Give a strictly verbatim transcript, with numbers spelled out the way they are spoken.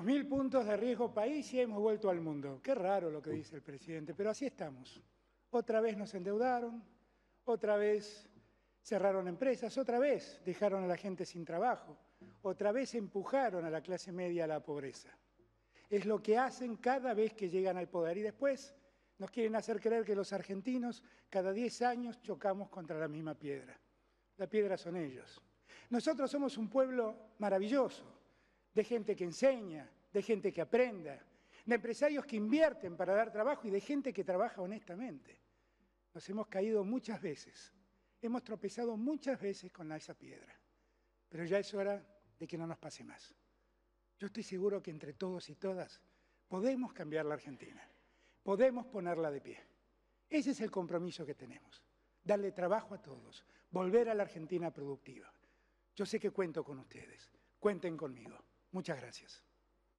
mil puntos de riesgo país y hemos vuelto al mundo. Qué raro lo que dice el presidente, pero así estamos. Otra vez nos endeudaron, otra vez cerraron empresas, otra vez dejaron a la gente sin trabajo, otra vez empujaron a la clase media a la pobreza. Es lo que hacen cada vez que llegan al poder y después nos quieren hacer creer que los argentinos cada diez años chocamos contra la misma piedra. La piedra son ellos. Nosotros somos un pueblo maravilloso, de gente que enseña, de gente que aprenda, de empresarios que invierten para dar trabajo y de gente que trabaja honestamente. Nos hemos caído muchas veces, hemos tropezado muchas veces con esa piedra, pero ya es hora de que no nos pase más. Yo estoy seguro que entre todos y todas podemos cambiar la Argentina, podemos ponerla de pie. Ese es el compromiso que tenemos, darle trabajo a todos, volver a la Argentina productiva. Yo sé que cuento con ustedes, cuenten conmigo. Muchas gracias.